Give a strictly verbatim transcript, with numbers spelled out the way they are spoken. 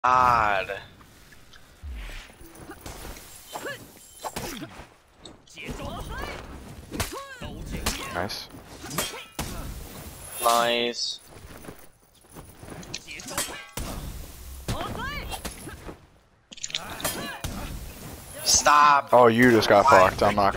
God. Nice. Nice. Stop. Oh, you just got fucked. I'm not